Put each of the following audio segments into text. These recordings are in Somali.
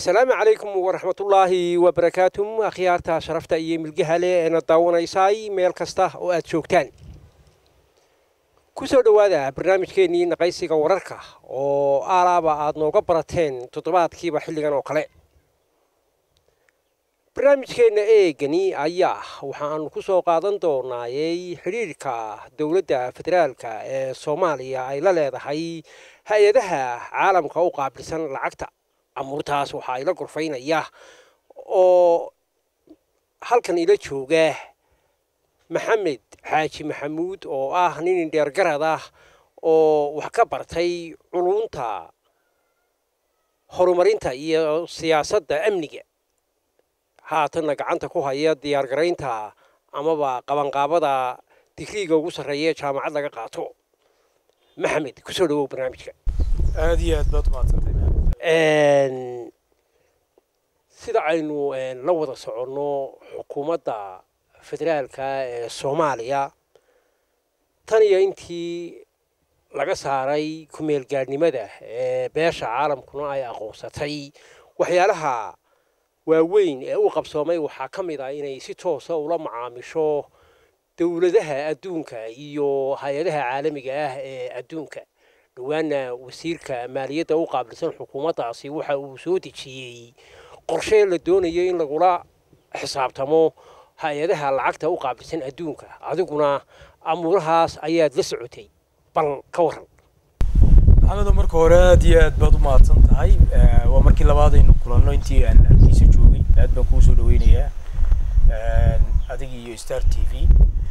السلام عليكم ورحمة الله وبركاته أخيارتا شرفتا إيام الجهلة أنا داونا إساي ميل كسته وأتشوكتان كسر دوادا برنامج كيني نقيسي كورركا أو آلابا عادنو قبرتين تطبات كيبا حلقان وقلع برنامج كيني جني أياه وحان كسو قادن دورنا حريركا دولة فدرالكا صوماليا أي لاليدهاي هايدها عالم كوقع بلسان العكتا أمورتاس waxaa ila gorfaynaya oo halkan ila jooga Maxamed Xaaji Maxamuud oo ah nin dheer garad ah oo wax ka bartay culunta horumarinta iyo siyaasadda amniga haatan gacanta ku haya diyaar gareynta amaba qabanqaabada digriga ugu sareeya jaamacad laga qaato Maxamed ku soo dhawow barnaamijka aad iyo aad baad maadsantahay sida aynu la wada socono xukuumadda federaalka ee Soomaaliya tan iyo intii laga saaray ku meel gaarnimada beesha caalamkuna ay aqoonsatay waxyaalaha waaweyn ee u qabsoomay waxa kamid ah inay si toos ah ula macaamisho dawladaha adduunka iyo hay'adaha caalamiga ah ee adduunka وانا وزيرك مالية وقابل سن حكومة عصي وحا وسودي شيء قرشين للدونيين لقولا حساب تمو هايدها العقدة وقابل سن أدونك عدوكنا أمورهاس أياد لسعوتي بل كورن محمد مرك هوراد ياد بدو ما تنتهي ومركي لبعض إنه كلنا إنتي أن كيس جوبي ياد بكوسو دوينية أديكي ستار تي في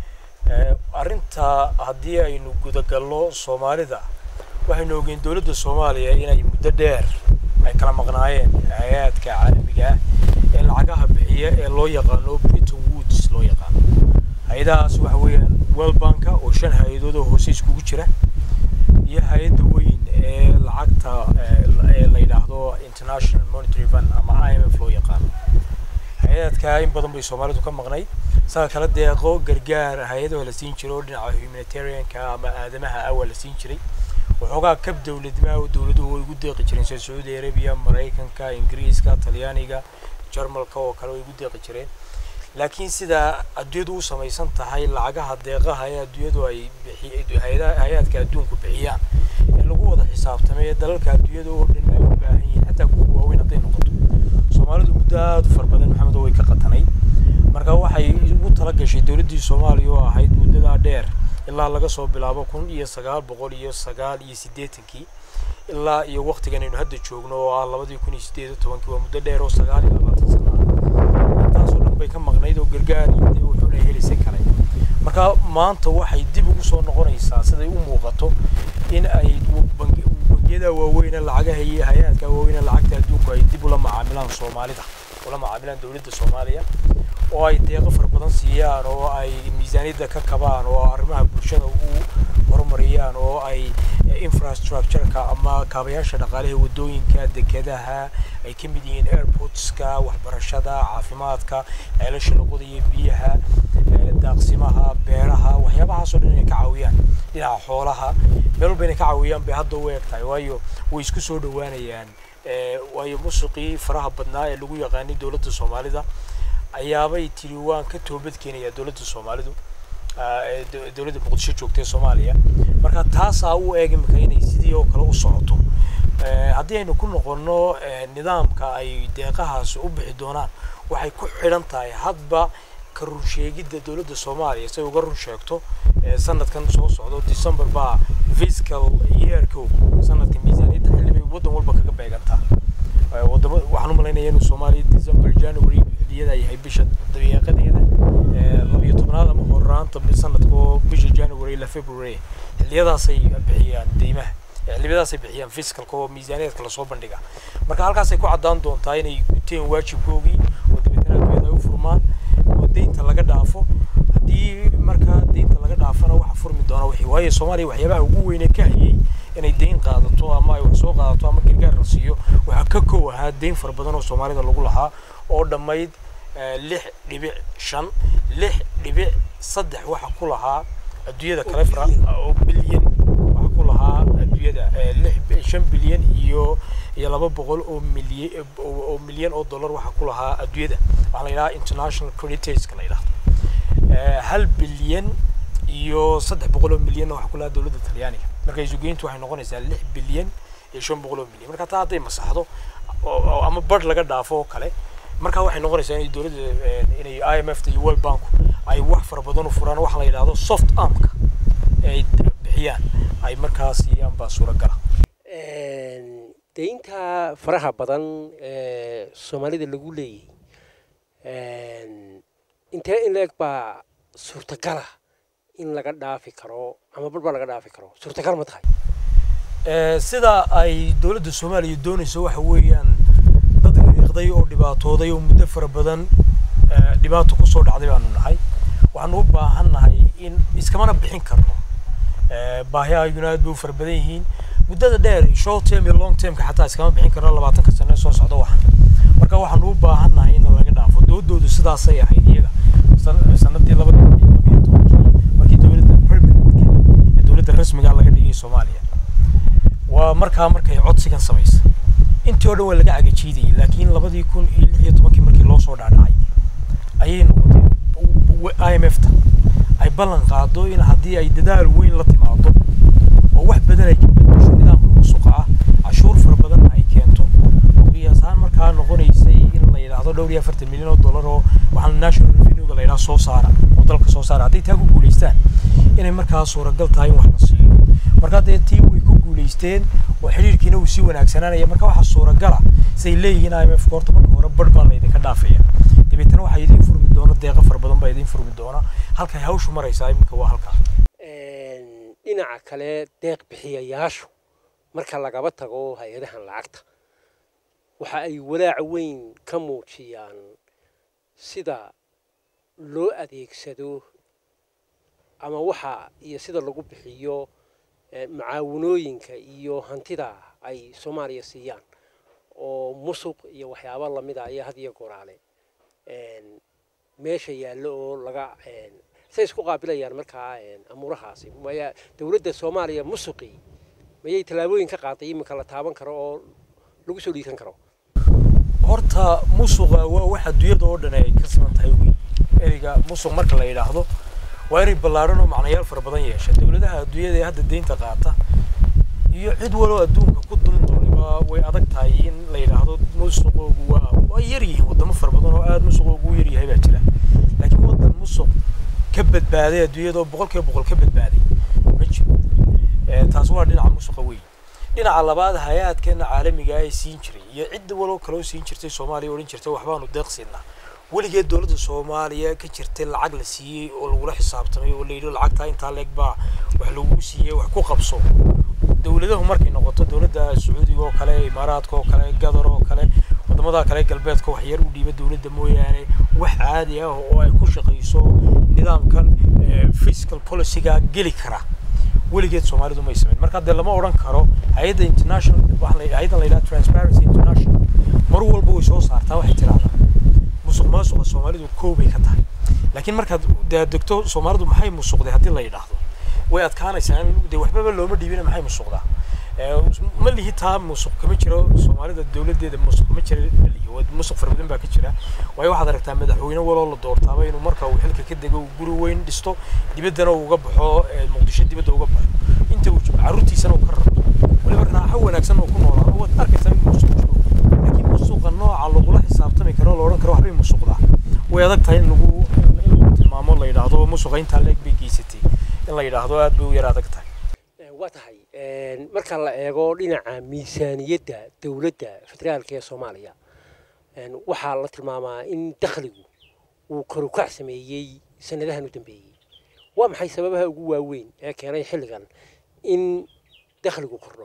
أرنتا هدية إنه كده قالوا سومالي ذا waxaynu ogeyn dawladda Soomaaliya inay muddo dheer ay kala maqnaayeen hay'adka caalamiga ee lacagaha bixiya ee loo yaqaan Bretton Woods loo yaqaan hay'adahaas waxa weeyaan World Bank oo shan hay'adood oo hoos iskugu jira iyo hay'adda weyn ee lacagta ee la yiraahdo International Monetary Fund ama IMF loo yaqaan hay'adka in badan bay Soomaalidu ka maqnay saa kala deeqo gargaar hay'adaha la siin jiray dhinaca humanitarian-ka ama aadamaha awal la siin jiray وحوجا كب دولة ما ودولته هو يقول دقيقة جرين سعودية عربية أمريكا كا إنجليز كا طليانية جرمال كا وكانوا يقول دقيقة جرين لكن سيدا الديودو سميسان تهاي العجها الدقيقة هي الديودو هي كادون كبعيان اللي هو ده حساب تمام دلك الديودو لأنه باهين حتى هو وين أعطيه نقطة سومالي مدة فربنا محمد هو يكقطني مركا واحد يقول ترى شيء دولة الصومالي واحد مدة دير إلا لقى صوب بلعبه كون يسقال بقول يسقال يسديتنكي إلا يوقت كان ينهد شوقنا والله بدي يكون يسديته طبعا كوا مدة دير سقال إلا ما تصنع تاسون بيكم مغنيد وجرجاري يدي وحنا يهلي سكري مركا ما أنت واحد يدي بقصون نقول إنسان سيدا يوم وقته إن أي بنجدا ووين العجة هي هيات كوين العجة دوك يدي بلا معاملان صومالي ده ولا معاملان دولة الصومالية oo ay deeqo farbadan siiyaan oo ay miisaaniyada ka kabaan oo arrimaha bulshada u horumariyaan oo ay infrastructure-ka ama kaabayaasha dhaqaalaha wadooyinka dekedaha ay ka mid yihiin airports-ka waxbarashada caafimaadka ceelasha luqada iyo biyaha daaqsimaha beeraha waxyaabahaas oo dhan ay ka caawiyaan dhinaca xoolaha meel walba ay ka caawiyaan bay hadda u eegtahay waayo way isku soo dhawaanayaan waayo musuqii faraha badnaa ee lagu yaqaanay dawladda Soomaalida ayaabay tiri waan ka toobad keenaya dawladda Soomaalidu dawladda Muqdisho joogtay Soomaaliya marka taas uu eegmay inay sidii oo kale u socoto haddii aynu ku noqono nidaamka ay deeqahaas u bixi doonaan waxay ku xiran tahay hadba ka run sheegidda dawladda Soomaaliya si uga run sheegto sanadkan soo socdo December ba fiscal year-ku sanadka miisaaniyadda xilliga waddan walba kaga beegantaa waxaan u maleynayaa inuu Soomaaliya December January ليدا هي بيش الدنيا قديدة لبي طبعا ما هو رانت بسنة كو بيش جانوري إلى فبراير ليدا سي بحيان ديمه ليدا سي بحيان فيسكال كو ميزانية كلا صوب بندقة مركا هالكا سي كو عدان دون تايني تين واجب كوجي ودبتنا بيدا وفرمان ودين تلاقي دافو دي مركا دين تلاقي دافنا وحفر من دونا وحواي Soomaaliya waxyaabaha ugu weyn ee ka hayay inay deyn qaadato ama ay soo qaadato ama gargaar la siiyo waxa ka koowaha deyn far badan oo Soomaalida lagu lahaa oo dhamayd 6.5 6.3 waxa ku lahaa adduunyada kale oo bilyan waxa ku lahaa adduunyada 5 bilyan iyo 200 oo milyan oo dollar waxa ku lahaa adduunyada waxa la yiraahdaa international creditors ka la yiraahdo 1 bilyan iyo 300 milyan waxa ku lahaa dawladda Talyaaniga marka isugeyntu waxay noqonaysaa 6 bilyan iyo 500 milyan marka taa haday masaxdo ama bad laga dhaafo kale marka waxay noqonaysaa in dawladda inay IMF iyo World Bank ay wax fara badan u furaan waxa la yiraahdo soft arm-ka ay bixiyaan ay markaas iyaan baa suuragal deynta faraha badan Soomaalida lagu leeyahay intee in leeg baa suurtagal ah in laga dhaafi karo ama barbar laga dhaafi karo suurtagal ma tahay sida ay dawladda Soomaaliya doonayso waxa weeyaan dad iqday oo dhibaatooday oo muddo fara badan dhibaato ku soo dhacday aanu nahay waxaan u baahanahay in iskama bixin karno baahiyaha United buu fara badan yihiin muddada dheer short term iyo long term ka xataa iskama bixin karno 20 sano soo socdo waxan marka waxaan u baahanahay in laga dhaafo doodoodu sidaas ay ahayd iyaga sanadii 2012 markii dawladda permanent dawladda rasmiga laga dhigay Soomaaliya waa markay codsigan sameysay intii oo dhan waa laga agajiiday laakiin 2016 markii loo soo dhaadhacay ayay noqotay IMF ay ballan qaado in haddii ay dadaal weyn la timaado oo wax badan ay ka bedesho nidaamka suuqa cashuur fara badan ay keento qiyaasaan markaa noqonaysay in la yiraahdo dhowr iyo 40 milyan oo dollar oo waxaan national revenue la yiraahdo soo saara oo dalka soo saara haddii taa ku guuleystaan inay markaa suuragal tahay wax la siiyo marka tii way ku guuleysteen oo xiriirkiina uu si wanaagsananaya marka waxa suuragal ah say leeyihiin IMF koorta marka hore badh la idin ka dhaafaya dibetana waxa idin furmi doona deeqa fara badan baa idin furmi doona halka hawshu maraysaa imika waa halka dhinaca kale deeq bixiyayaashu marka lagaba tago hay'adahan lacagta waxa ay walaac weyn ka muujiyaan sida loo adeegsado ama waxa iyo sida lagu bixiyo macaawinooyinka iyo hantida ay Soomaaliya siiyaan oo musuq iyo waxyaabo la mid ah had iyo goraale meesha yaallo oo laga say isku qaabilayaan markaa amurahaasi maya dawladda Soomaaliya musuqi mayay talaabooyin ka qaaday imika la taaban karo oo lagu soo dhiisan karo horta musuqa waa waxa adduunyada oo dhan ay ka siman tahay eriga musuq marka la yiraahdo waa erig ballaaran oo macnayaal fara badan yeesha dawladaha adduunyada ee hadda deynta qaata iyo cid walba adduunka ku dulnoolaa way adag tahay in la yiraahdo musuqu waa yar yihiin wadamo fara badan oo aad musuq ugu yar yahay baa jira laakiin wadan musuq ka badbaaday adduunyada 100% ka badbaaday ma jiro taas waa dhinaca musuqa weyn dhinaca labaad hay'adkan caalamiga ah ee siin jiray iyo cid walba kale oo siin jirtay Soomaaliya oo jirtay waxbaanu deeqsinaa weligeed dawladda Soomaaliya ka jirtay lacag la siiyay oo lagu xisaabtamay oo leeyahay lacagta inta leeg baa wax lagu siiyay wax ku qabso dawladahu markay noqoto dawladda Sacuudiga oo kale Imaaraadka oo kale Qatar oo kale wadamada kale galbeedka wax yar u dhiibay dawladda mooyaane wax caadi ah oo ay ku shaqeyso nidaamkan fiscal policy-ga geli kara weligeed Soomaalidu ma ismeen marka lama oran karo hay'adda international hay'adda la yiraahdo Transparency International mar walba way soo saartaa waxay tiraahdaa musuqmaasuqa Soomaalidu koobay ka tahay laakiin marka degto Soomaalidu maxay musuqday hadii la yiraahdo way adkaanaysaa in waxba looma dhiibin maxay musuqdaa ma lihi taa musuq kama jiro Soomaalida dawladeeda musuq ma jiro iyo musuq farbadan baa ka jira way waxaad aragtaa madaxweyne waloo la doortaaba inuu marka uu xilka ka dego guri weyn dhisto dibadana uu uga baxo Muqdisho dibadda uga baxo inta uu caruurtiisana uu ka rabto waliba raaxo wanaagsan oo ku noolaa oo arkaysaa in musuq jiro laakiin musuqa nooca lagu la xisaabtami karo la oran karo waxba musuqdaa way adag tahay in lagu tilmaamo la yiraahdo musuqa inta leeg bay geysatay in la yiraahdo aad bay u yar adag tahay waa tahay marka la eego dhinaca miisaaniyadda dawladda federaalka ee Soomaaliya waxa la tilmaamaa in dakhligu uu kor u kac sameeyay sanadahan u dambeeyay waa maxay sababaha ugu waaweyn ee keenay xilligan in dakhligu kordho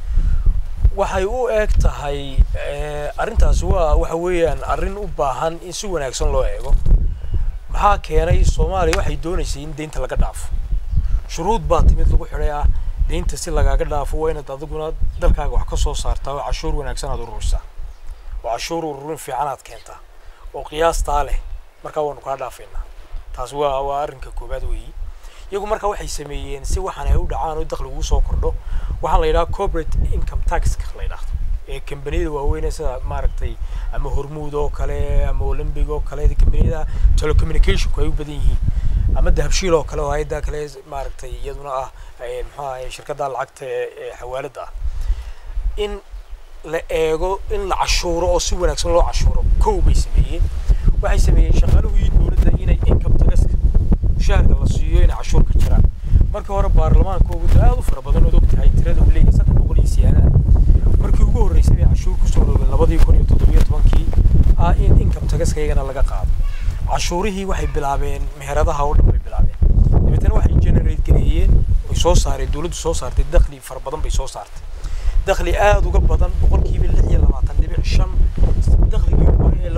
waxay u eeg tahay arintaas waxa weeyaan arin u baahan in si wanaagsan loo eego maxaa keenay Soomaaliya waxay doonaysay in deynta laga dhaafo shuruud baa timid lagu xiray deynta si lagaga dhaafo waa inaad adiguna dalkaaga wax ka soo saartaa oo cashuur wanaagsan aad ururisaa oo cashuur ururin fiican aad keentaa oo qiyaasta leh marka waanu ka dhaafaynaa taas waa arrinka koobaad weey iyagu marka waxay sameeyeen si waxaan ay u dhacaan oo dakhligu soo kordho waxaa la yidhaha corporate income tax-ka la yidhaahdo ee kambaniyada waaweyn sida maaragtay ama Hormuud oo kale ama Olympic oo kale kambaniyada telecommunication ay u badan yihiin ama Dahabshiil oo kale oo hay'adda kale maaragtay iyaduna ah maxaa ahay shirkadda lacagta xawaalada in la eego in la cashuuro oo si wanaagsan loo cashuuro koow bay sameeyeen waxay sameeyeen shaqaaluhu iyo dawladda inay income tax shaarka la siiyo inay cashuur ka jiraan markii hore baarlamaanka ugu aad u fara badan oo ogtahay tirada uu leeyahay 300 iyo siyaada markii ugu horeysay ay cashuur ku soo rogeen 2017 in income tax kaygana laga qaado cashuurihii waxay bilaabeen meheradaha oo dhan bay bilaabeen dibadana waxay generate gareeyeen oo soo saareen dawladdu soo saartay dakhli fara badan bay soo saartay dakhli aad uga badan 26.5 dakhligii hore ee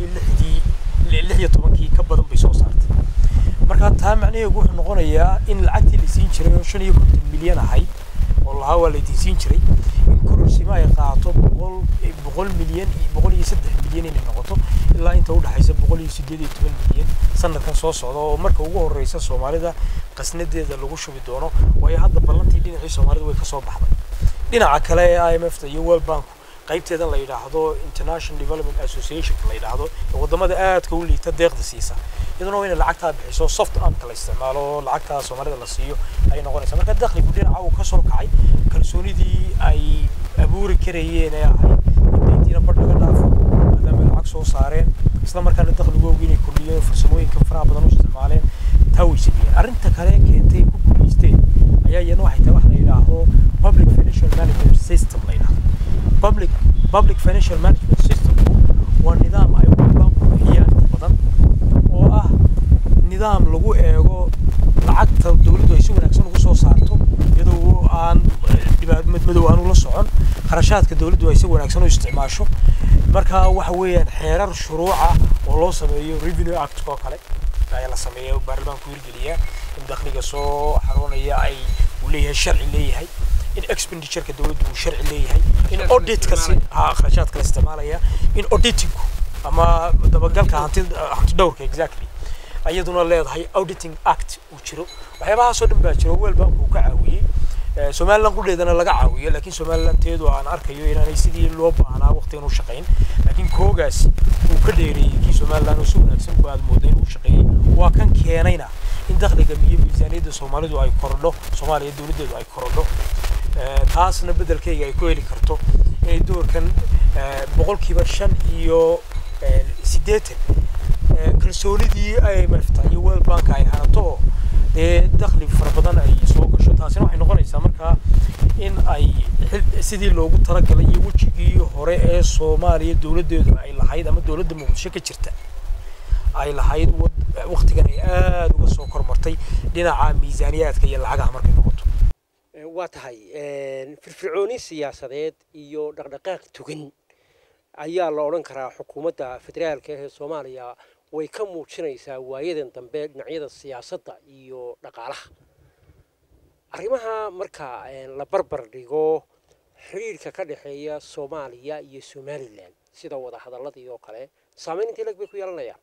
2016 ka badan bay soo saartay marka taa macnaheedu wuxuu noqonayaa in lacagtii la siin jiray 50 milyan ahayd oo lahaa waa la siin jiray in kororsiima ay qaato 100 milyan 103 milyan inay noqoto ilaa inta u dhaxaysa 118 milyan sanadkan soo socda oo marka ugu horeysa Soomaalida qasnadeeda lagu shubi doono way hadda ballantii dhinacii Soomaalida way ka soo baxday dhinaca kale ee IMF iyo World Bank qaybteedan la yiraahdo International Development Association la yiraahdo wadamada aadka u liita deeqda siisa iyaduna waa in lacagta bixiso soft arm kala isticmaalo lacagta Soomaalida la siiyo ay noqonaysaa marka dakhligu dhinaca uu ka soo kacay kalsoonidii ay abuuri karayeen ay ahayd intiina badhaga dhaafo maadaama lacag soo saareen isla markaana dakhligoogu inay kordhiyeen farsamooyinka faraha badan u isticmaaleen tawiisiyeen arrinta kale keentay ku guuleysteen ayaa iyana waxay tahay wax la yiraahdo public financial management system la yiraahdo public financial management system waa nidaam ay banku bixiyaan badan oo ah nidaam lagu eego lacagta dawladdu ay si wanaagsan ugu soo saarto iyadoo aan madow aan ula socon kharashaadka dawladdu ay si wanaagsan u isticmaasho marka waxa weeyaan xeerar shuruuca oo loo sameeyo revenue act oo kale ayaa la sameeyo baarlamaanku hirgeliya in dakhliga soo xaroonaya ay u leeyahay sharci leeyahay in expenditure-ka dawladdu uu sharci leeyahay in audit-ka si kharashaadka la isticmaalaya in auditing ama dabagalka hanti dhowrka exactly ayaduna leedahay auditing act uu jiro waxyaabahaas oo dhan baa jiro World Bank uu ka caawiyay Somaliland qudeedana laga caawiyo laakiin Somaliland teedu aan arkayo inaanay sidii loo baahnaa waqtigan u shaqeyn laakiin koogaas uu ka dheereeyay ki Somaliland oo si wanaagsan ku aadmooday inuu shaqeeyay waa kan keenayna in dakhliga iyo miisaaniyadda Soomaalidu ay korodho Soomaaliya dawladeedu ay korodho taasna bedelkayga ay ku heli karto inay doorkan 5% iyo 80 kalsoonidii IMF iyo World Bank ay hanato dakhli fara badan ay soo gasho taasina waxay noqonaysaa marka in ay sidii loogu talagalay iyo wajigii hore ee Soomaaliya dawladeedu ay lahayd ama dawladda Muqdisho ka jirta ay lahayd waqtigan ay aad uga soo kormartay dhinaca miisaaniyadka iyo lacagaha markay noqoto waa tahay firfircooni siyaasadeed iyo dhaqdhaqaaq tugan ayaa la oran karaa xukuumadda federaalka ee Soomaaliya way ka muujinaysaa waayadan dambe dhinacyada siyaasadda iyo dhaqaalaha arrimaha marka la barbar dhigo xiriirka ka dhaxeeya Soomaaliya iyo Somaliland sida wada hadalladii oo kale saameyn intii lag bay ku yeelanayaan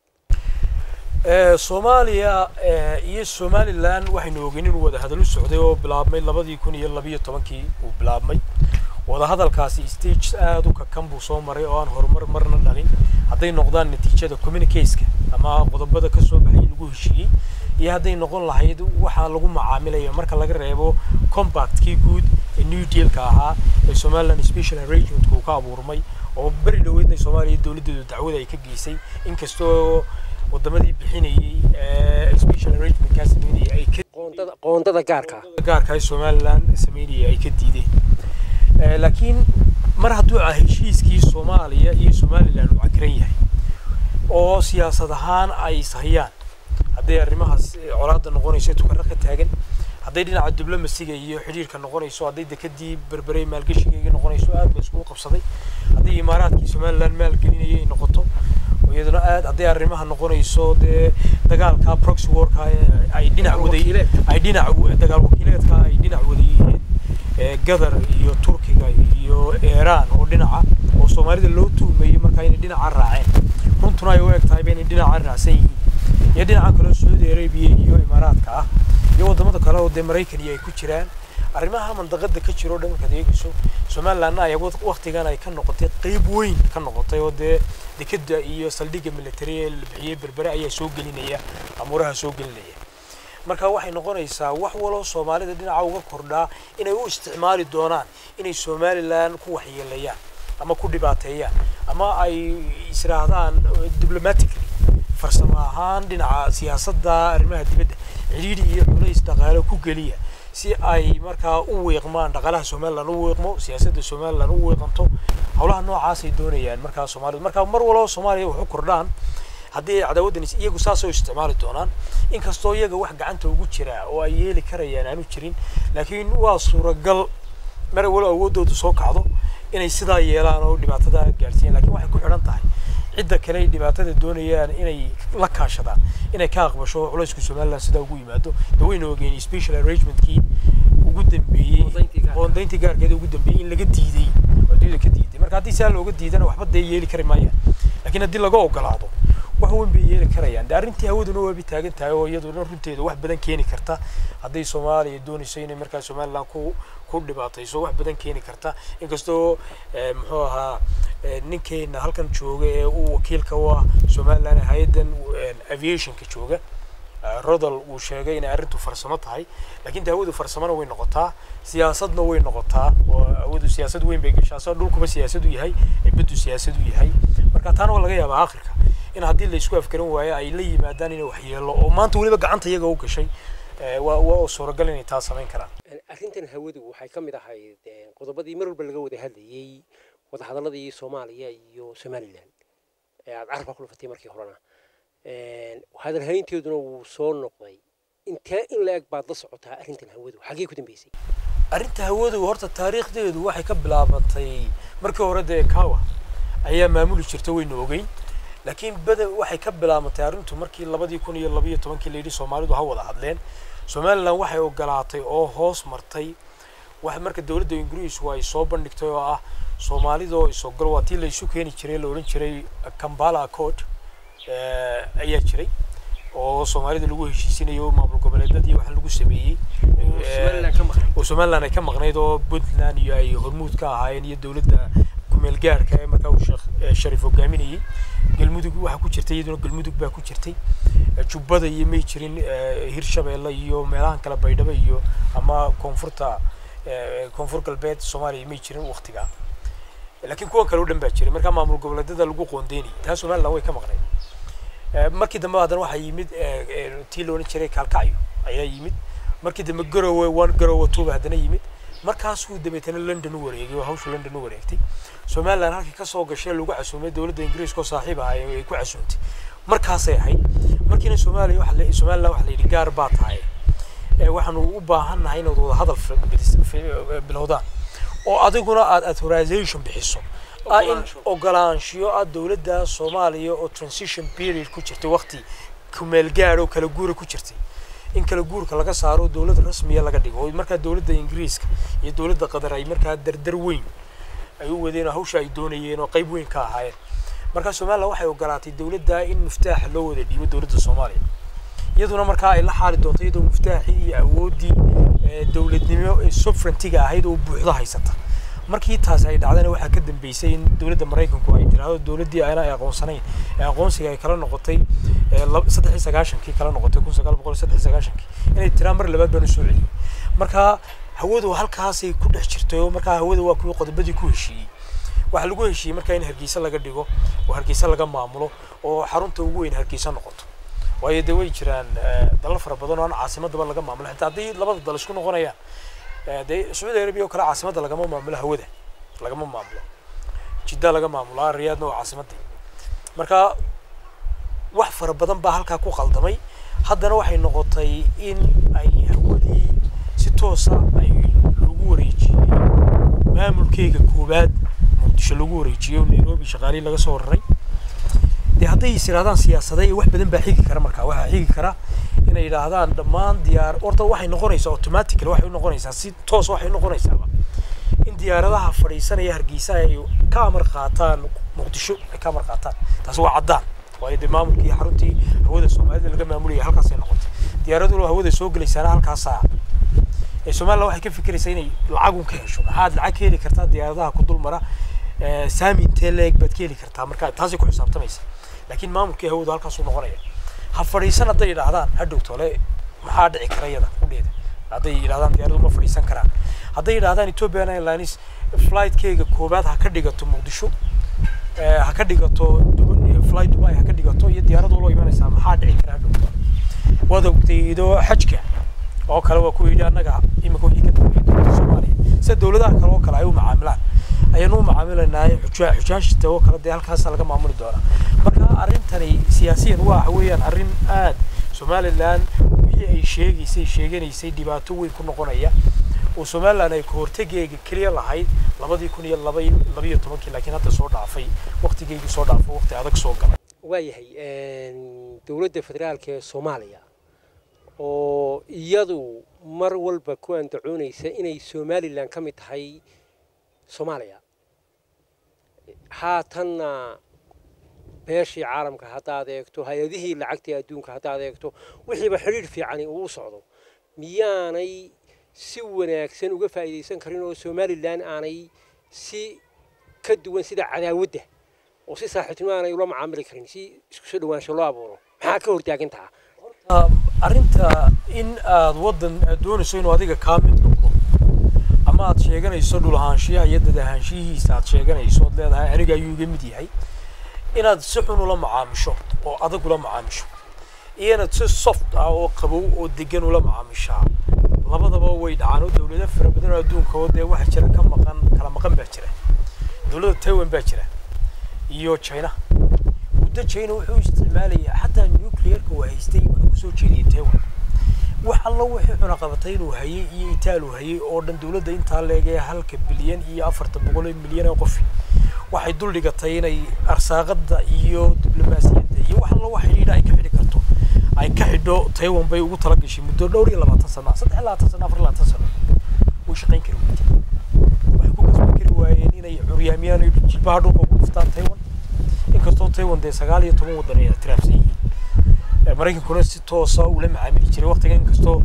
Soomaaliya iyo Somaliland waxaynu ogeyn inuu wada hadal u socday oo bilaabmay 2012 uu bilaabmay wada hadalkaasi stage aad u ka kanbu soo maray oo aan horumar marna dhalin haday noqdaan natiijada communication ama qodobada ka soo baxay lagu heshiiyay iyo haday noqon lahayd waxa lagu macaamilayo marka laga reebo compact-kii guud ee New Deal-ka ahaa ee Somaliland Special Arrangement-ku ka abuurmay oo bari dhaweydna Soomaaliya dawladeedu dacwada ay ka geysay inkastoo wadamadii bixinayay Special Arrangement-ka sameeyay ay qoondada gaarka ee Somaliland sameeyay ay ka diideen laakiin mar hadduu heshiiskii Soomaaliya iyo Somaliland uu akran yahay oo siyaasad ahaan ay sahayaan haday arrimahaas colaadda noqonayso tukar ka taagan haday dhinaca diblomaasiga iyo xiriirka noqonayso haday dekadii berberay maalgashiga noqonayso aad la isku qabsaday haday imaaraadkii Somaliland maalgelinayay noqoto iyaduna aad haday arrimaha noqonayso dagaalka proxy war-ka ay dhinac dagaal wakiileedka ay dhinac wadayeen Qatar iyo Turkiga iyo Iran oo dhinaca oo Soomaalida loo tuumeeyay marka inay dhinaca raaceen runtuna ay u egtahay inay dhinaca raacsan yihiin iyo dhinaca kale Saudi Arabia iyo Imaaraadka iyo wadamada kale oo Mareykan ay ku jiraan arrimaha mandaqada ka jiro dhan markaad eegayso Somaliland ay waqtigan ay ka noqotay qayb weyn ka noqotay oo dekada iyo saldhigga military ee bixiyay berbera ayaa soo gelinaya amuraha soo gelinaya marka waxay noqonaysaa wax walo Soomaalida dhinaca uga kordhaa inay u isticmaali doonaan inay Somaliland ku waxyeelayaan ama ku dhibaateeyaan ama ay israadaan diplomatically farsamo ahaan dhinaca siyaasadda arrimaha dibadda ciriiri iyo culays dhaqaale ku geliya si ay markaa u weeqmaan dhaqaalaha Somaliland u weeqmo siyaasadda Somaliland u weeqanto hawlaha noocaas ay doonayaan markaa Soomaalida marka mar walba Soomaaliya wuxuu kordhaan haddii cadaawadan iyagu saas oo isticmaali doonaan inkastoo iyaga wax gacanta ugu jira oo ay yeeli karayaan aanu jirin laakiin waa suuragal mar walba awoodoodu soo kacdo inay sidaa yeelaan oo dhibaatada gaarsiiyaan laakiin waxay ku xidhan tahay cidda kale dhibaatada doonayaan inay la kaashadaan inay ka aqbasho culayska Somaliland sida ugu yimaado dawayna ogeyn special arrangement-kii ugu dambeeyay qoondayntii gaarkeeda ugu dambeeyay in laga diiday wadada ka diiday marka haddii saa looga diidana waxba day yeeli kari maayaan laakiin haddii laga ogolaado wax weyn bay yeeli karayaan arrintii hawaduna waa bitaagan tahay oo iyaduna runteeda wax badan keeni karta haddii Soomaaliya doonayso inay markaa Somaliland ku dhibaatayso wax badan keeni karta inkastoo muxuu ahaa ninkeena halkan jooga ee uu wakiilka waa Somaliland hay'adan aviation-ka jooga rodal uu sheegay in arrintu farsamo tahay laakiin hawadu farsamana way noqotaa siyaasadna way noqotaa oo hawadu siyaasad weyn bay gashaa dhulkuba siyaasad u yahay baddu siyaasad u yahay marka taana waa laga yaabaa aakhirka in haddii la isku afkarin waayo ay la yimaadaan inay wax yeelo oo maanta waliba gacanta iyaga u gashay waa suuragal inay taas samayn karaan arrintan hawadu waxay ka mid ahayd qodobadii mar walba laga wada hadlayay wada hadalladii Soomaaliya iyo Somaliland aad carabka ku lafatay markii horena hadal haynteeduna wuu soo noqday intee in la eg baad la socotaa arrintan hawadu xagee ku dambeysay arrinta hawadu horta taariikhdeedu waxay ka bilaabantay markii hore Kawa ayaa maamuli jirtay wayna ogeyn laakiin bada waxay ka bilaabantay arrintu markii 2012 la yiri Soomaalidu ha wada hadleen Somaliland waxay ogolaatay oo hoos martay wax marka dawladda Ingiriisku ay soo bandhigtay oo ah Soomaalidu isoo gal waa tii la isu keeni jiray la oran jiray Kampala Accord ayaa jiray oo Soomaalida lagu heshiisinayo maamul goboleedyadii wax lagu sameeyay Somaliland ay ka maqnayd oo Puntland iyo ay hormuud ka ahaayeen iyo dawladda kumeel gaarka ee markaa uu Sheekh Sharif hogaaminayay galmudug waxa ku jirtay iyaduna galmudug baa ku jirtay jubbada iyo may jirin Hirshabeelle iyo meelahan kala baydhaba iyo ama koonfur galbeed Soomaaliya may jirin waqtiga laakiin kuwa kale oo dhan baa jiray markaa maamul goboleedyada lagu qoondeynay taas Somaliland way ka maqnayd markii dambe haddana waxa yimid tii loo jiray Kalkacyo ayaa yimid markii dambe Garowe Tuuba haddana yimid markaas uu dabeetana London u wareegay oo hawsha London u wareegtay Somaliland halkii ka soo gashay lagu casuumay dawladda Ingiriiska oo saaxiib ah ay ku casuumtay markaas ay ahayd markiina Somaliland waxa la yiri gaar baa tahay waxaanu u baahanahay inuu wada hadal bilowdaan oo adiguna aad authorization bixiso in ogolaanshiyo dawladda Soomaaliya oo transition period ku jirtay waqti kumeel gaar oo kala guur ku jirtay in kala guurka laga saaro dawladda rasmiga laga dhigo oo marka dawladda Ingiriiska iyo dawladda Qatar ay marka dardar weyn ay u wadeen hawsha ay doonayeen oo qayb weyn ka ahaayeen marka Somaliland waxay ogolaatay dawladda in miftaax loo wada dhiibo dawladda Soomaaliya iyaduna marka ay la xaali doonto iyadoo miftaaxi iyo awoodii dawladnimo ee sovereignty-ga ahayd oo buuxda haysata markii taas ay dhacdana waxa ka dambeysay in dawladda Mareykanku ay tiraahdo dawladdii ay aqoonsanayn aqoonsiga ay kala noqotay 93 kala noqotay 1993 inay tiraan mar labaad baan soo celiyay marka hawadu halkaas ay ku dhex jirtay marka hawadu waa kuwa qodobadii ku heshiiyay waxa lagu heshiiyay marka in Hargeysa laga dhigo oo Hargeysa laga maamulo oo xarunta ugu weyn Hargeysa noqoto waayo way jiraan dalal fara badan oo caasimadda laga maamulo xitaa haddii labada dal isku noqonayaan Saudi Arabia oo kala caasimadda laga maamulo hawada laga maamulo Jeddah laga maamulo Riyadh oo caasimadda marka wax fara badan baa halka ku qaldamay haddana waxay noqotay in ay hawadii si toos ah ay lagu wareejiyay maamulkeega koobaad Muqdisho lagu wareejiyay Nairobi shaqaale laga soo raray hadday isiraadaan siyaasadeed wax badan baa xigi kara marka waxa xigi kara inay yiraahdaan dhammaan diyaar orta waxay noqonaysaa automatically waxay noqonaysaa si toos waxay noqonaysaa in diyaaradaha fariisanaya Hargeysa ay ka amar qaataan Muqdisho ay ka amar qaataan taas waa cadaan waayo maamulkii xaruntii hawada Soomaalida laga maamulay halkaas ay noqotay diyaaradu hawada soo galeysana halkaas Soomaaliya waxay ka fikiraysaa inay lacag u ka hesho maxaad lacag ka heli kartaa diyaaradaha ku dul mara saami intee leeg baad ka heli kartaa marka taasi ku xisaabtamaysa laakiin maamulkii hawada halkaas uu noqonaya ha fadhiisan hadday yidhaahdaan hadhow tole maxaa dhici kara iyada udheeda hadday yidhaahdaan diyaaradu ma fadhiisan karaan hadday yidhaahdaan Ethiopian Airlines flight-keega koobaad ha ka dhigato Muqdisho ha ka dhigato flight Dubai ha ka dhigato iyo diyaaradu loo imanaysaa maxaa dhici kara hadhow wada ogtaydo xajka oo kale waa ku yidhi annaga imika wixii ka dambeeyay dowladda Soomaaliya sida dowladaha kale oo kale ay u macaamilaan ayanu macaamilanay xujaashta oo kale de halkaas laga maamuli doona marka arintani siyaasiyan waa weeyaan arin aad Somaliland wixii ay sheegaysay dhibaato weyn ku noqonaya oo Somaliland ay hortageega kaliya lahayd 2012 laakiin hadda soo dhaafay waqtigeedii soo dhaafay waqti adag soo galay waayahay dowladda federaalka ee Soomaaliya oo iyadu mar walba ku andacoonaysa inay Somaliland ka mid tahay Soomaaliya haatanna beeshii caalamka haddaad eegto hay'adihii lacagta adduunka haddaad eegto wixiiba xiriir fiican uu socdo miyaanay si wanaagsan uga faa'iideysan karin oo Somaliland aanay si ka duwan sida cadaawadda oo si saaxiibtinimo aanay ula macaamili karin si isku soo dhawaansho loo abuuro maxaa ka hortaagantaa arinta in aad wadan doonayso inuu adiga ka mid noqdo ama aad sheeganayso dhul ahaanshiyaha iyo dad ahaanshihiisa aad sheeganayso oo leedahay aniga ayuu iga mid yahay inaad si xun ula macaamisho oo adag ula macaamisho iyo inaad si soft ah oo qabow oo degan ula macaamishaa labadaba way dhacaan oo dawladaha fara badan oo adduunka oo de wax jira ka maqan kala maqan baa jira dawladda Taiwan baa jira iyo China wadda China wuxuu isticmaalaya xataa nuclear-ka waa haystay wuxuu soo jeediyay Taiwan wax alla wixii cunaqabatay inuu hayay iyo Italy hayay oo dhan dawladda inta leegay 1 bilyan iyo 400 milyan oo qof waxay dul dhigatay inay arsaaqada iyo diblomaasiyadda iyo wax alla wax xiriir ay ka xidhi karto ay ka xidho Taiwan bay ugu tala gashay muddo dhowr iyo 20 sano 23 sano 24 sano oo shaqayn kari waxay ku kasban kari waayeen inay curyaamiyaan iyo jilbaha dhulka ku dhuftaan Taiwan inkastoo Taiwan de 19 wadan ay tiraafsan yihiin Mareykankuna si toos ah ula macaamili jiray waqtigan inkastoo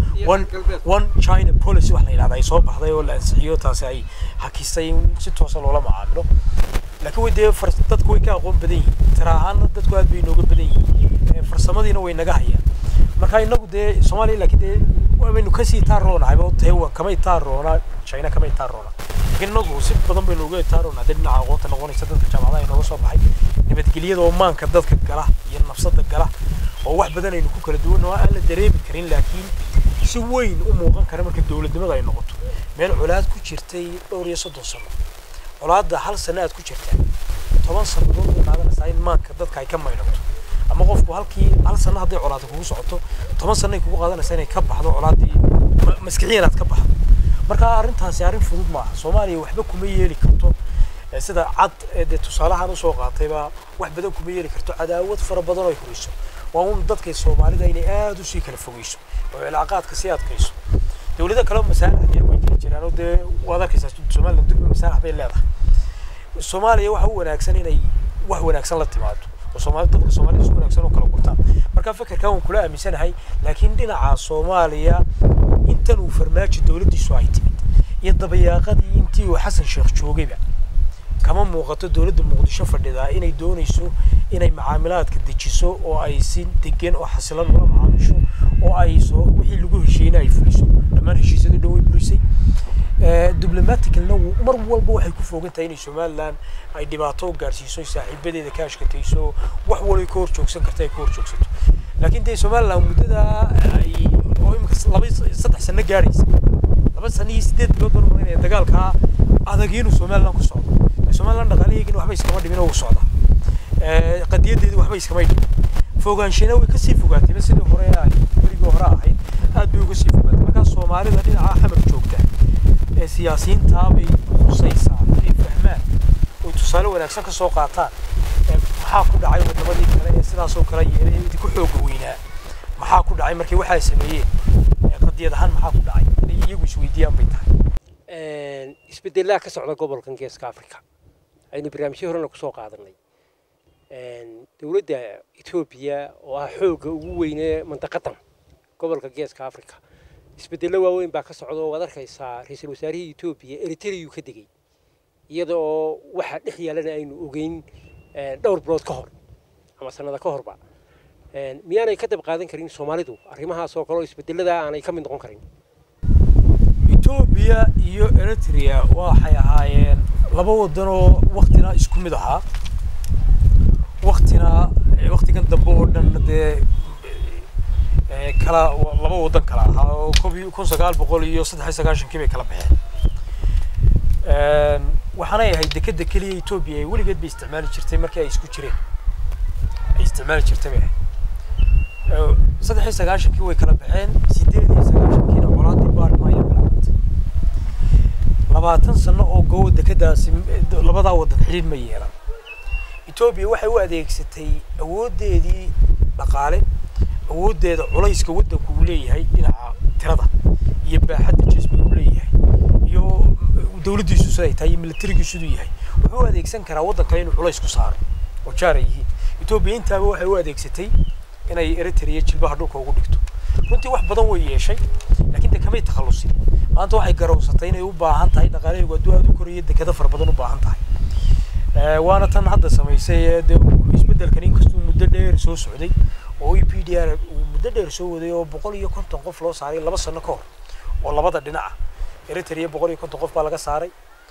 one China policy wax la yiraahdo ay soo baxday oo la ansixiyo taasi ay hakisay si toos ah loola macaamilo laakiin way de dadku way ka aqoon badan yihiin tiraahana dadku aad bay nooga badan yihiin farsamadiina way naga hayaan marka inagu de Soomaaliya laakiin de waynu ka sii taaroonahay oo Taiwan kama taaroona China kama taaroona inagu si badan bay nooga taaroona dhinaca aqoonta noqonaysa dadka jaamacadaha ay nooga soo baxay nabadgelyada oo maanka dadka gala iyo nafsada gala oo wax badan aynu ku kala duwan oo aan la dareemi karin laakiin si weyn u muuqan kara marka dawladnimada ay noqoto meel culaad ku jirtay dhowr iyo 30 sano colaadda hal sanaad ku jirtay 10 sano oo qaadanaysa in maanka dadka ay ka maydhato ama qofku halkii hal sano haday colaadda kugu socoto 10 sano ay kugu qaadanaysa inay ka baxdo colaadii maskaxiyan aad ka baxdo marka arintaasi arin fudud ma aha Soomaaliya waxba kuma yeeli karto sida cad ee tusaalahan u soo qaatayba wax badan kuma yeeli karto cadaawad fara badan oo ay huriso waa dadka Soomaalida inay aad u sii kala fogeyso oo cilaaqaadka si adkayso dawladda kale mas'aalaha way jiraan oo de wadarkiisa Soomaaliland dib mas'aalaha bay leedahay Soomaaliya waxa uu wanaagsan inay wax wanaagsan la timaado oo Soomaalida dadka Soomaaliya si wanaagsan oo kala qortaan marka fikirka uu kula aaminsanahay laakiin dhinaca Soomaaliya intan uu farmaajo dawladdiisu ay timid iyo dabayaaqadii intii uu Xasan Sheekh joogayba kama muuqato dawladda Muqdisho fadhida inay doonayso inay macaamilaadka dejiso oo ay si degan oo xasilan ula macaamisho oo ay soo wixii lagu heshiinay ay fuliso dhammaan heshiisyada dhow ay burisay diplomatically mar walba waxay ku fogantahay in Somaliland ay dhibaato gaarsiiso saaxiibadeeda ka ashkatayso wax walba ka hor joogsan kartay ka hor joogsato laakiin de Somaliland muddada ay oo imika 3 sano gaaraysa 2 sano iyo 8 bilood oo inay dagaalka adagiinu Somaliland ku socdo Somaliland dhaqaalihiina waxba iskama dhimin oo socda qadiyadeedu waxba iskama dhimin fogaanshiina way ka sii fogaatay sidii hore ay wariga hore ahayd aad bay uga sii fogaatay marka Soomaalida dhinaca xamar joogta ee siyaasiyiinta bay khusaysaa inay fahmaan oo tusaale wanaagsan ka soo qaataan maxaa ku dhacay wadamada kale ee sidaas oo kale yeelay intii ku xoog weynaa maxaa ku dhacay markii waxa ay sameeyeen qadiyadahan maxaa ku dhacay iyagu isweydiiyaan bay tahay isbeddelaha ka socda gobolkan Geeska Afrika aynu barnaamijyo horena ku soo qaadanay dawladda Itoobiya oo ah xoogga ugu weyn ee mantaqadan gobolka Geeska Afrika isbedello waaweyn baa ka socda oo waad arkaysaa ra'iisul wasaarihii Itoobiya Eritrea ka degay iyada oo waxa dhex yaalana aynu ogeyn dhowr bilood ka hor ama sanado ka horba miyaanay ka dab qaadan karin Soomaalidu arrimahaas oo kale isbedelada aanay ka mid noqon karin Itoobiya iyo Eritrea waxay ahaayeen laba wadan oo waqtina isku mid ahaa waqtigan dambe oo dhan kala laba wadan kala ahaa oo 1993 bay kala baxeen waxaana yahay dekada kaliya Itoobiya ay weligeed bay isticmaali jirtay markii ay isku jireen ay isticmaali jirtay 93 way kala baxeen 98 colaadii baarma ay bilaabtay 20 sano oo go'o dekadaasi labada wadan xiriir ma yeelan Itoobiya waxay u adeegsatay awoodeedii dhaqaale awoodeeda culayska wadanku uu leeyahay dhinaca tirada iyo baaxadda jismiga uu leeyahay iyo dawladdiisu siday tahay militarigiisu yahay wuxuu adeegsan karaa wadanka inuu culays ku saaro oo jaarayeen Itoobiya intaaba waxay u adeegsatay inay Eritrea jilbaha dhulka ugu dhigto runtii wax badan way yeeshay laakiin kamay takhalusin maanta waxay garowsatay inay u baahan tahay dhaqaaleeygu aad u koriyo dekada far badan u baahan tahay waana tan hadda samaysay isbedelkan inkastoo muddo dheer soo socday oo EPDR uu muddo dheer soo waday oo 150 qof loo saaray 2 sano ka hor oo labada dhinac Eritrea 150 qof baa laga saaray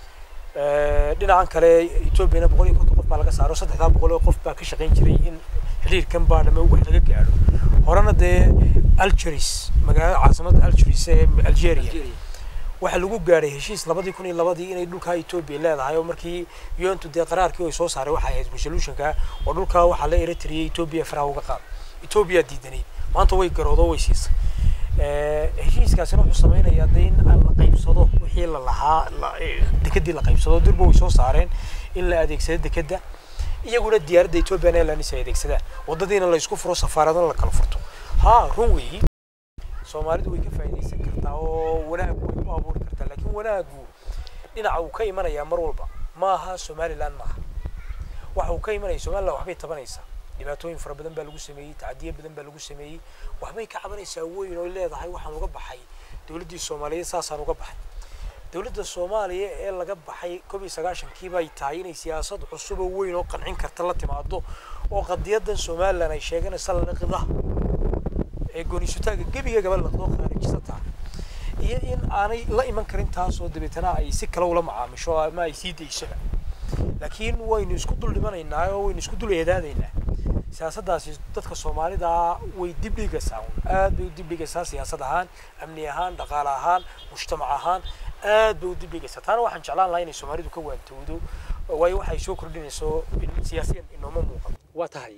dhinacan kale Itoobiya 150 qof baa laga saaray 300 qof baa ka shaqeyn jiray in xiriirkan baa dhama wax laga gaaro horana Algiers magaalada caasimada Algiers ee Algeria waxa lagu gaaray heshiis 2002 inay dhulka Itoobiya leedahay oo markii UNtu qaraarkii ay soo saaray waxa ay resolution-ka oo dhulka waxa la Eritrea Itoobiya faraha uga qaad Itoobiya diidanay maanta way garoodo way siisay heshiiskaasina wuxuu sameeyay in la qaybsado wixii la lahaa dekadii la qaybsado dirbo way soo saareen in la adeegsado dekada iyaguna diyaaradda Itoobiya ay la nisay adeegsadaan wadadiina la isku furo safaaradan la kala furto runway Soomaalidu way ka faa'iideysan kartaa oo wanaag way u abuuri kartaa laakiin wanaagu dhinaca uu ka imanaya mar walba maaha Somaliland maaha waxa uu ka imanaya Somaliland waxbay tabanaysaa dhibaatooyin fara badan baa lagu sameeyay tacadiye badan baa lagu sameeyay waxbay ka cabanaysaa weyn oo leedahay waxaan uga baxay dawladda Soomaaliyeed saasaan uga baxay dawladda Soomaaliya ee laga baxay 19 bay tahay inay siyaasad cusub oo weyn oo qancin karta la timaado oo qadiyaddan Somaliland ay sheeganaysa la qidaa gooniisutaaga gabiga gabal la qado khaarijisata iyo in aanay la iman karin taas oo dabeetana ay si kala ula macaamisho ama ay sii deysho laakiin waynu isku dul dhimanaynaa oo waynu isku dul eedaadaynaa siyaasaddaasi dadka Soomaalida way dib dhigaysaa aad bay dib dhigaysaa siyaasad ahaan amni ahaan dhaqaale ahaan mujtamac ahaan aad bay dib dhigaysaa taana waxaan jeclaan lahaa inay Soomaalidu ka waantoodo way waxay soo kordhinayso siyaasiyan inoo muuqato waa tahay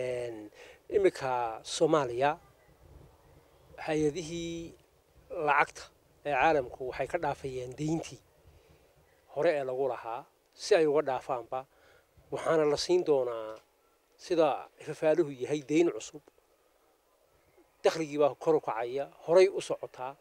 imika Soomaaliya hay'adihii lacagta ee caalamku waxay ka dhaafayeen deyntii hore ee lagu lahaa si ay uga dhaafaanba waxaana la siin doonaa sida ifafaaluhu yahay deyn cusub dakhligii baa kor u kacaya horay u socotaa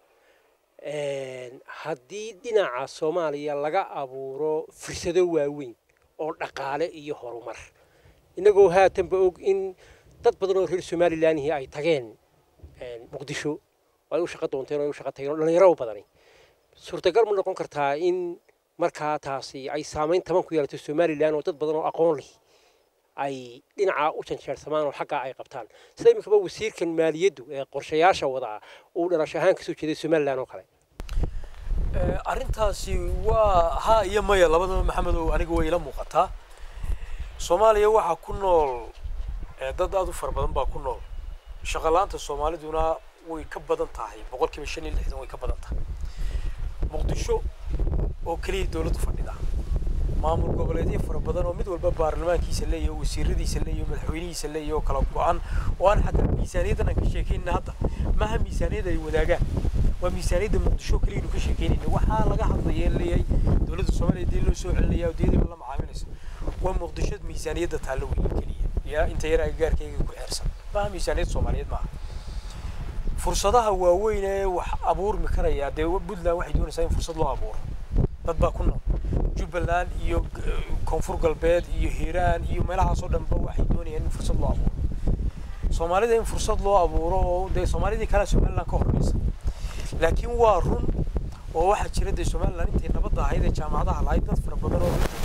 haddii dhinaca Soomaaliya laga abuuro fursado waaweyn oo dhaqaale iyo horumar inagoo haatanba og in dad badan oo reer Somaliland ay tageen muqdisho ay u shaqo doonteen oo u shaqo tageen dhalinyaro badan suurtagal ma noqon kartaa in markaa taasi ay saameyn taban ku yeelato Somaliland oo dad badan oo aqoon leh ay dhinaca u janjeersamaan oo xagga ay qabtaan sida imika wasiirkan maaliyaddu ee qorshayaasha wada uu dhalasho ahaan ka soo jeeday Somaliland oo kale arrintaasi waa iyo maya labadaba Maxamed oo aniga way ila muuqataa Soomaaliya waxa ku nool dad aad u far badan baa ku nool shaqalaanta Soomaaliduna way ka badan tahay 65 way ka badan tahay Muqdisho oo kaliya dawladdu fadhida maamul goboleedyo fara badan oo mid walba baarlamaankiisa leeyahay wasiiradiisa leeyahay madaxweynihiisa leeyahay oo kala go'an oo aan xataa miisaaniyadana ka sheekeynaa hadda maaha miisaaniyada ay wadaagaan waa miisaaniyada Muqdisho kaliya inuu ka sheekeynaa waxaa laga hadlayaa leeyahay dawladda Soomaaliyeed ee loo soo celinayaa deedii la macaamilaysa waa Muqdisho miisaaniyada taalo weyn kaliya ya inta yar ay gaarkayga ku xirsan maaha miisaaniyada Soomaaliyeed maaha fursadaha waaweyn ee wax abuurmi karaya Puntland waxay doonaysaa in fursad loo abuuro dad baa ku nool Jubbaland iyo Koonfur Galbeed iyo Hiiraan iyo meelahaas oo dhanba waxay doonayaan in fursad loo abuuro Soomaalida in fursad loo abuuro oo Soomaalida kala Somaliland ka horeysa laakiin waa run oo waxa jira de Soomaaliland intii nabadda ahayd ee jaamacadaha lahayd dad fara badan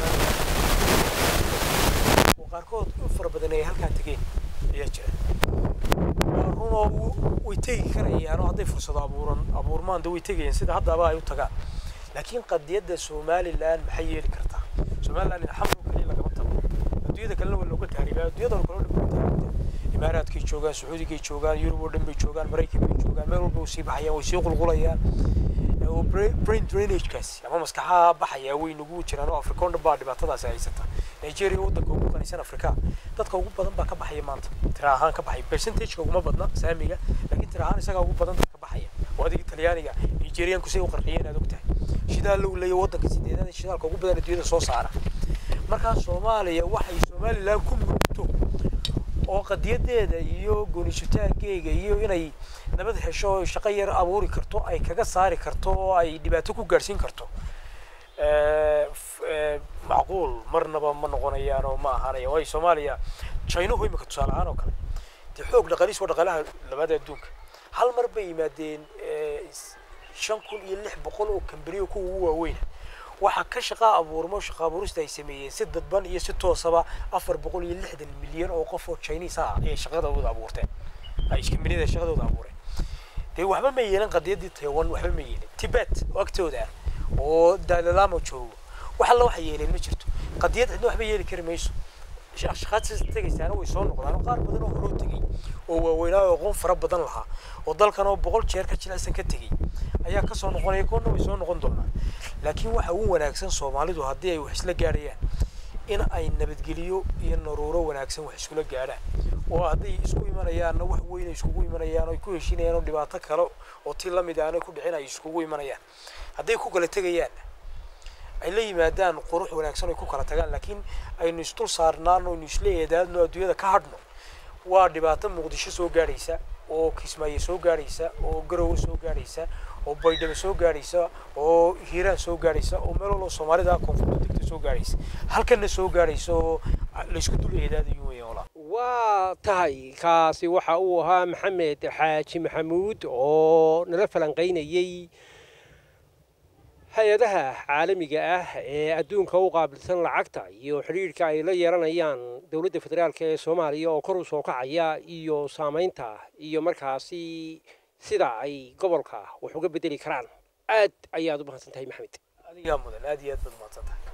oo qaarkood fara badan ay halka tageen ayaa jira waa run oo way tagi karayaan oo hadday fursado abuurmaan way tagayeen sida haddaba ay u tagaan laakiin qadiyadda Soomaaliland maxay yeeli kartaa Soomaaliland xamlu kaliya laga tago adduunyada kale waa looga taariibaa adduunyada kale oo dhan Imaaraadka joogaan Sacuudiga joogaan Yurub oo dhan bay joogaan Mareykanka joogaan meel walba sii baxayaan way sii qulqulayaan oo brain drainage kaasi ama maskaxaha baxaya way nagu jiraan oo Afrika oo dhan baa dhibaatadaas haysata Nigeria waddanka ugu qanisan Afrika dadka ugu badan baa ka baxaya maanta tira ahaan ka baxay percentage ugu badan saamiga laakiin tira ahaan isaga ugu badan ka baxaya wadiga Talyaaniga Nigerian ku sii u qarxiyeen aad ogtahay shidaal loo leeyahay waddanka sideedaad shidaalka ugu badan adduunyada soo saara marka Soomaaliya waxay Soomaaliland ku muddo oo qadiyadeeda iyo goonishtaageega iyo inay nabad hesho shaqo yar abuuri karto ay kaga saari karto oo ay dhibaato ku gaarsiin karto macquul marnaba ma noqonayaan oo ma ahaanaya way Soomaaliya China way maka tusaale ahaan oo kale xoog dhaqaaliis oo dhaqaalaha labada adduunka hal mar bay yimaadeen 5,600 oo kambaniyo ku waaweyn waxa ka shaqo abuurista ay sameeyeen si dadban iyo si toosaba 460 milyan oo qof oo Chinese ah ay shaqadooda abuurteen ay kambaniyada shaqadooda abuureen de waxba ma yeelan qadiyadii Taiwan waxba ma yeelan Tibet waqtooda oo Dalai-Lama joogo waxa la wax yeelan ma jirto qadiyad cidna waxba yeeli kari mayso shaqaadsiis tagaysaana way soo noqdaan qaar badan oo hore tagay oo waaweynaa oo qoon fara badan lahaa oo dalkan oo 100 jeer ka jilaysan ka tagay ayaa ka soo noqonaya koonna way soo noqon doonaan laakiin waxa uu wanaagsan Soomaalidu haddii ay wax isla gaarayaan in ay nabadgeliyo iyo naruuro wanaagsan wax isku la gaaraan oo hadday isku imanayaan wax weyn ay isku imanayaan oo ku heshiinayaan oo dhibaato kale oo tii la mid ah ku dhicin ay isku imanayaan hadday ku kala tagayaan ay la yimaadaan qurux wanaagsan oo ku kala tagaan laakiin aynu istul saarnaan oo isla eedaadno adduunyada ka hadhno waa dhibaato Muqdisho soo gaaraysa oo Kismaayo soo gaaraysa oo Garowe soo gaaraysa oo Baydhabo soo gaaraysa oo Hiiraan soo gaaraysa oo meel walba Soomaalida koonfurta soo gaaraysa halkana soo gaaraysa oo la isku dul eedaadayo weeyaan waa tahay kaasi waxa uu ahaa Maxamed Xaaji Maxamuud oo nala falanqeynayay hay'adaha caalamiga ah ee adduunka u qaabilsan lacagta iyo xiriirka ay la yeelanayaan dawladda federaalka ee Soomaaliya oo kor u soo kacaya iyo saameynta iyo markaasi sida ay gobolka wax uga bedeli karaan aad ayaad u mahadsantahay Maxamed adiga mudan aad iyo aad baad mahadsantahay